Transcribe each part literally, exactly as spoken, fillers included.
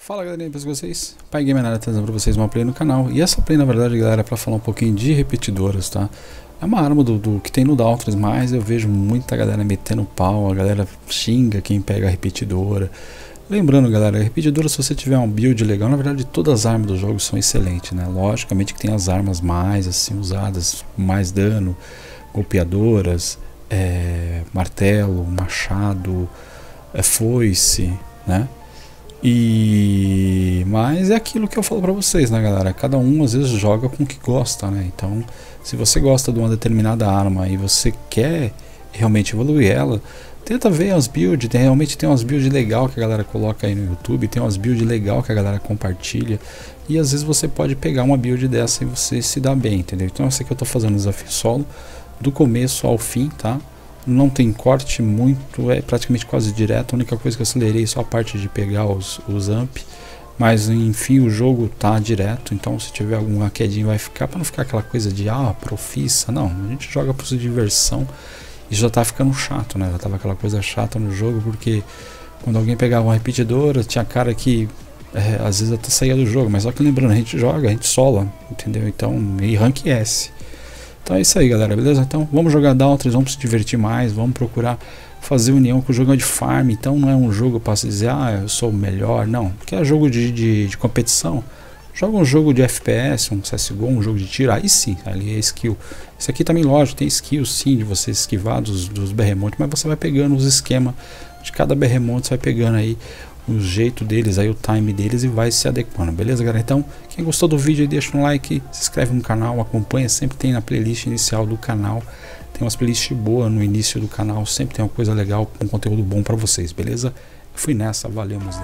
Fala galerinha, penso com vocês? Pai Gamer na área, trazendo pra vocês uma play no canal. E essa play na verdade, galera, é pra falar um pouquinho de repetidoras, tá? É uma arma do, do que tem no Dauntless, mas eu vejo muita galera metendo pau, a galera xinga quem pega a repetidora. Lembrando galera, a repetidora, se você tiver um build legal, na verdade todas as armas do jogo são excelentes, né? Logicamente que tem as armas mais assim usadas, mais dano, golpeadoras, é, martelo, machado, é, foice, né? E mas é aquilo que eu falo pra vocês, né galera, cada um às vezes joga com o que gosta, né? Então se você gosta de uma determinada arma e você quer realmente evoluir ela, tenta ver as builds. Tem, realmente tem umas builds legal que a galera coloca aí no YouTube, tem umas builds legal que a galera compartilha, e às vezes você pode pegar uma build dessa e você se dá bem, entendeu? Então essa aqui eu tô fazendo desafio solo do começo ao fim, tá? Não tem corte muito, é praticamente quase direto. A única coisa que eu acelerei é só a parte de pegar os, os amp, mas enfim o jogo tá direto. Então se tiver alguma quedinha vai ficar, para não ficar aquela coisa de ah, profissa, não, a gente joga por diversão. E já tá ficando chato, né? Já tava aquela coisa chata no jogo, porque quando alguém pegava uma repetidora, tinha cara que é, às vezes até saía do jogo, mas só que lembrando, a gente joga, a gente sola, entendeu? Então, e rank S. Então é isso aí galera, beleza? Então vamos jogar Dauntless, vamos se divertir mais, vamos procurar fazer união com o jogo de farm. Então não é um jogo para se dizer, ah, eu sou o melhor, não, porque é jogo de, de, de competição. Joga um jogo de F P S, um C S G O, um jogo de tiro, aí sim, ali é skill. Esse aqui também, lógico, tem skill sim de você esquivar dos, dos berremontes, mas você vai pegando os esquemas de cada berremonte, você vai pegando aí o jeito deles, aí o time deles, e vai se adequando, beleza galera? Então, quem gostou do vídeo aí, deixa um like, se inscreve no canal, acompanha, sempre tem na playlist inicial do canal, tem umas playlists boas no início do canal, sempre tem uma coisa legal, um conteúdo bom pra vocês, beleza? Eu fui nessa, valeu meus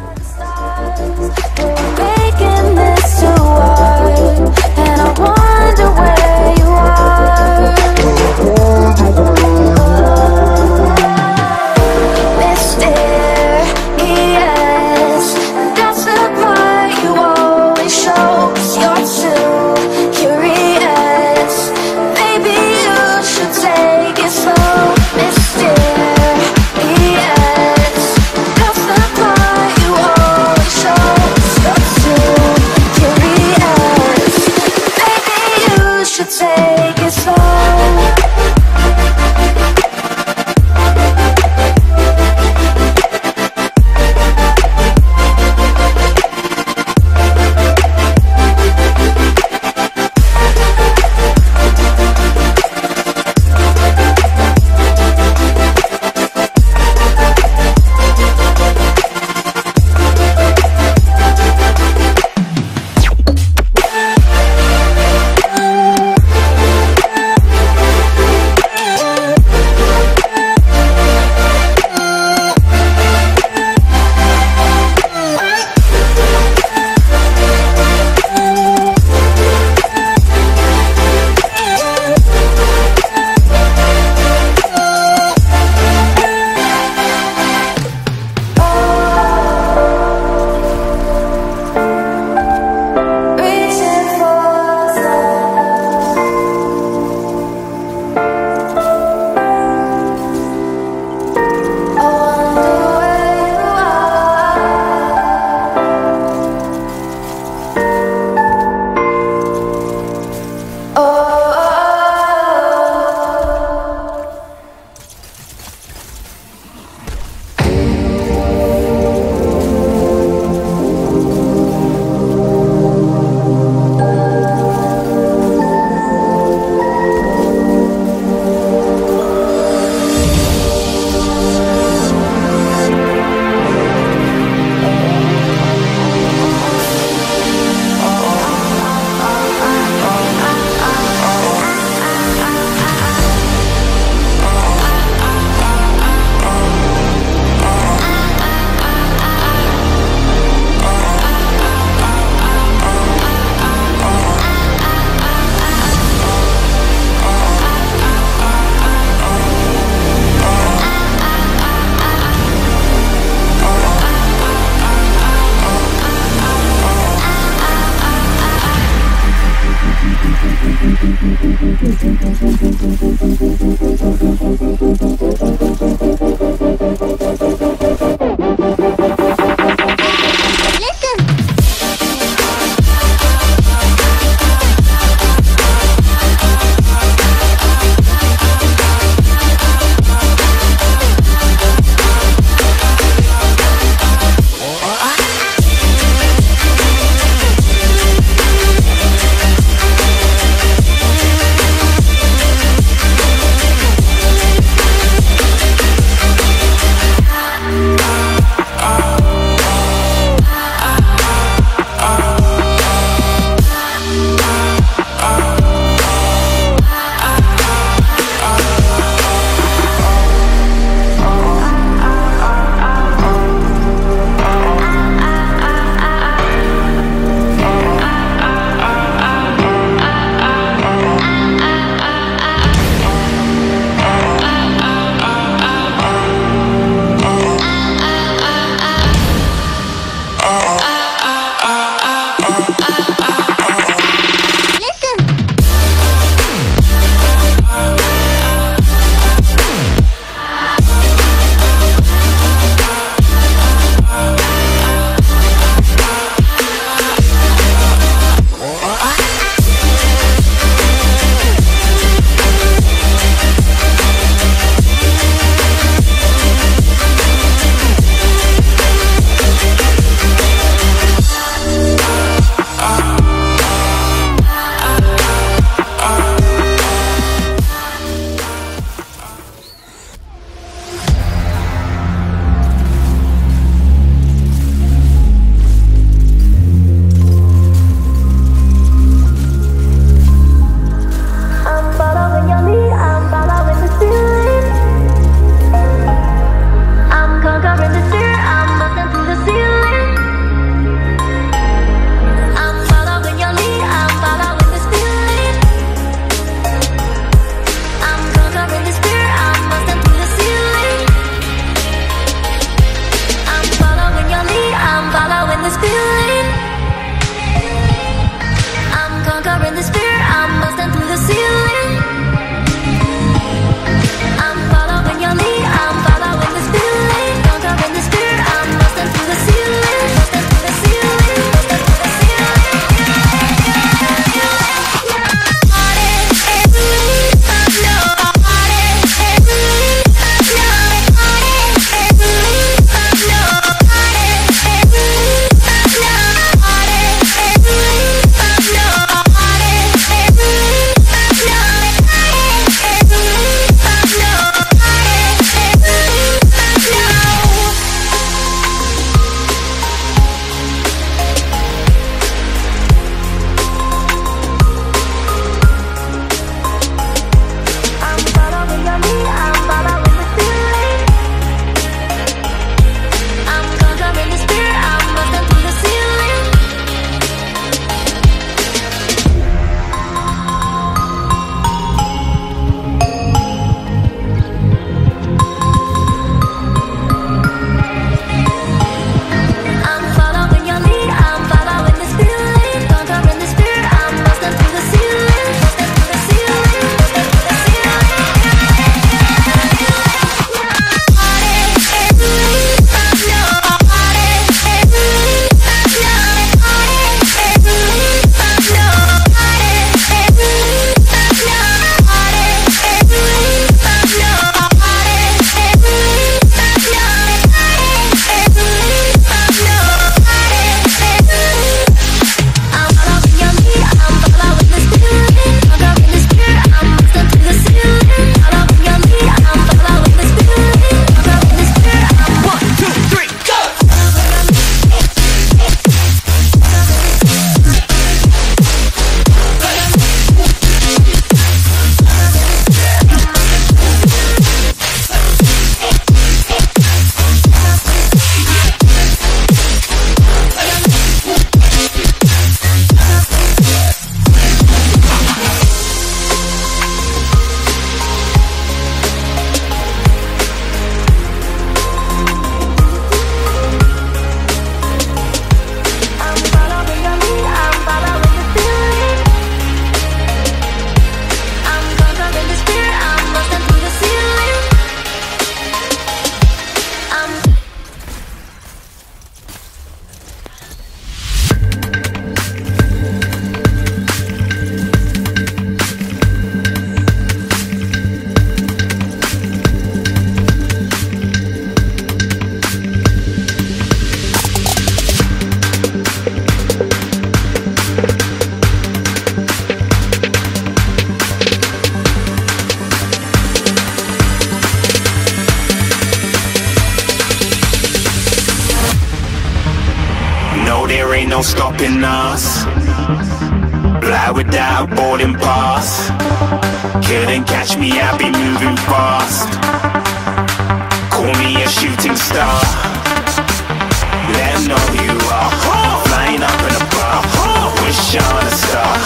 stopping us. Fly without boarding pass. Couldn't catch me, I'll be moving fast. Call me a shooting star. Let 'em know who you are. Flying up in a bar. Wish on a star.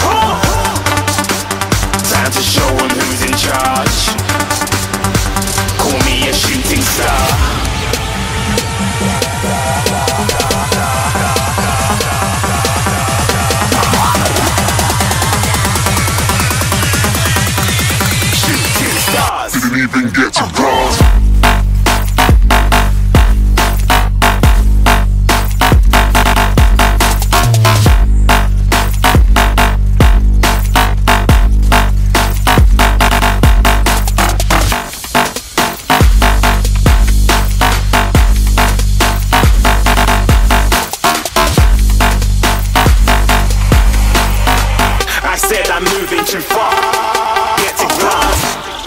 Time to show 'em who's in charge. Call me a shooting star. Didn't even get to cross. I said I'm moving too far. Get to glass.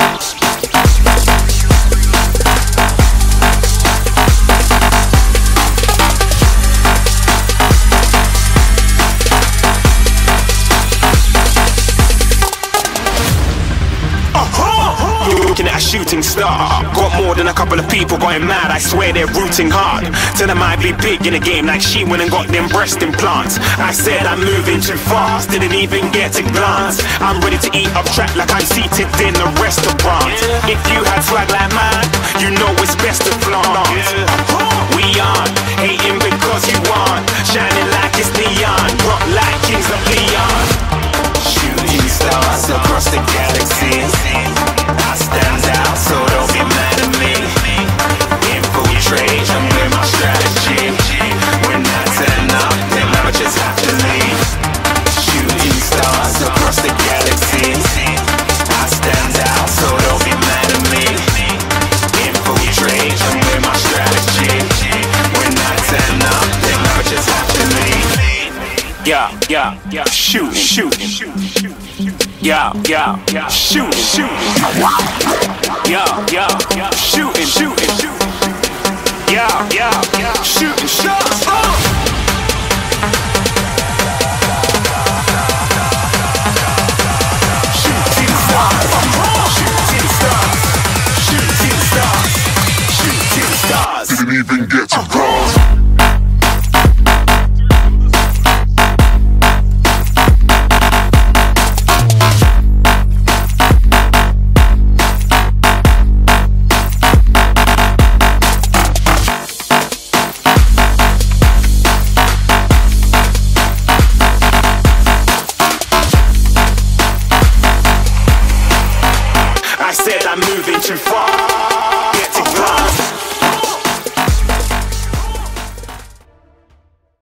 Looking at a shooting star. Got more than a couple of people going mad, I swear they're rooting hard. Tell them I'd be big in the game like she went and got them breast implants. I said I'm moving too fast, didn't even get a glance. I'm ready to eat up track like I'm seated in a restaurant. If you had swag like mine, you know it's best to flaunt. We aren't hating because you aren't shining like it's neon, rock like kings of Leon. Shooting stars across the galaxy. I stand out, so don't be mad at me. Infiltrate, I'm with my strategy. When I turn up, then I just have to leave. Shooting stars across the galaxy. I stand out, so don't be mad at me. Infiltrate, I'm with my strategy. When I turn up, then I just have to leave. Yeah, yeah, yeah, shoot, shoot, shoot, shoot. Yeah, yeah, yeah, shooting, shooting. Yeah, yeah, yeah, shooting, shooting, shooting. Yeah, yeah, yeah, shooting shots. Oh! Shooting stars, shooting stars, shooting stars, shooting stars. Didn't even get to cross. I said I'm moving too far.